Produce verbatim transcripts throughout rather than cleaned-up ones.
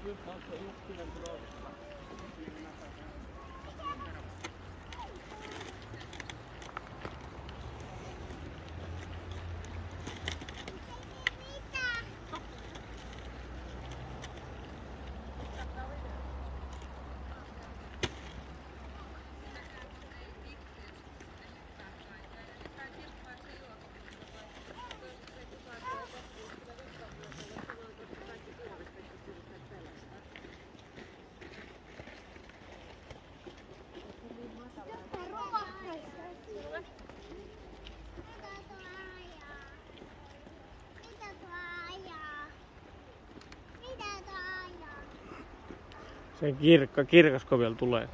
Se kirkka, kirkasko vielä tulee.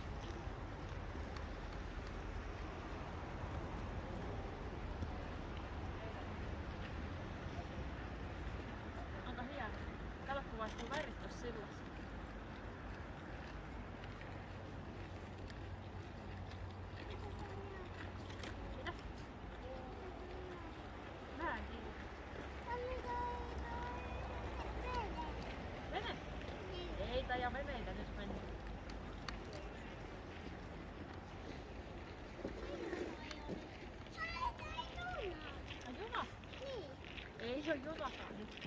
Onko hieno? Kato kun vaihtuu värit tossa sillassa. Mitä? Vähän kiinni. Vene? Ei taja veneitä nyt mennä. Ai juna? Niin. Ei se oo junakaan nyt.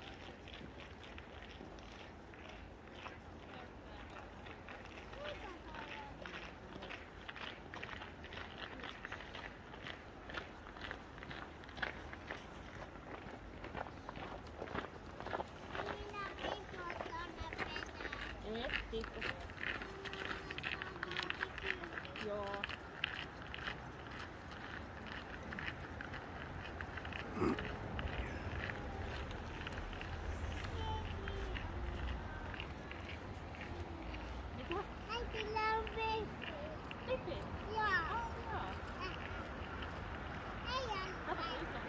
Et tippu. Joo. Mitä? Äitillä on vesi. Pipi? Joo. Oh, joo. Äijän. Kato, kun